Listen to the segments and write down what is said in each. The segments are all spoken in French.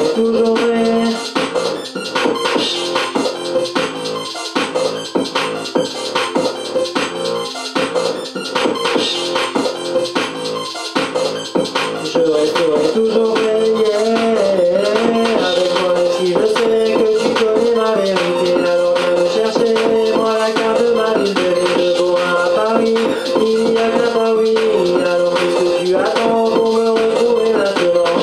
resterai toujours vrai. Je resterai toujours vrai, yeah. Avec moi si je sais que tu connais ma vérité, alors viens me chercher, moi la carte de ma ville, de Bourg à Paris, il n'y a qu'un pas oui, alors qu'est-ce que tu attends pour me retrouver maintenant?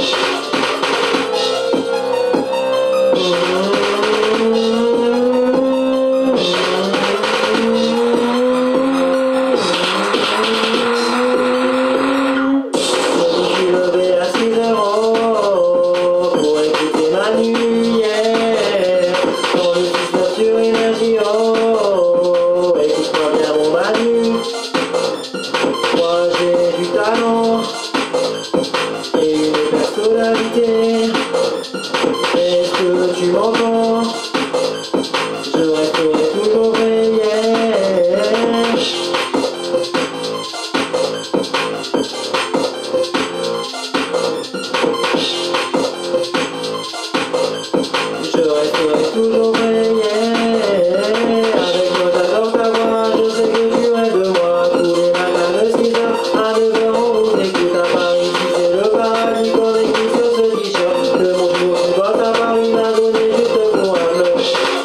Je suis levé à 6 € pour écouter Manu, yeah. Dans le 19 sur Énergie, oh. Écoute-moi bien mon Manu. Moi j'ai du talent et une personnalité. Est-ce que tu m'entends? Je resterai toujours vrai, yeah. Je resterai toujours vrai, yeah. Avec moi j'adore ta voix, je sais que tu rêves de moi. Tous les matins de 6h à 9h on vous écoute à Paris. Si c'est le paradis qu'on écrit sur ce t-shirt. Le monde nous supporte à Paris, m'a donné juste pour un bleu.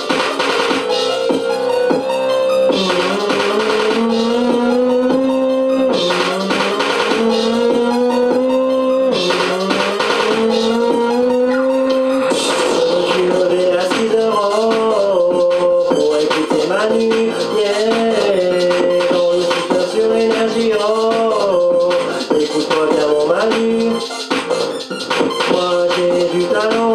Je suis levé à 6 € pour écouter Manu, yeah. Dans le 19 sur Énergie, oh. Écoute-moi bien mon Manu. Moi j'ai du talent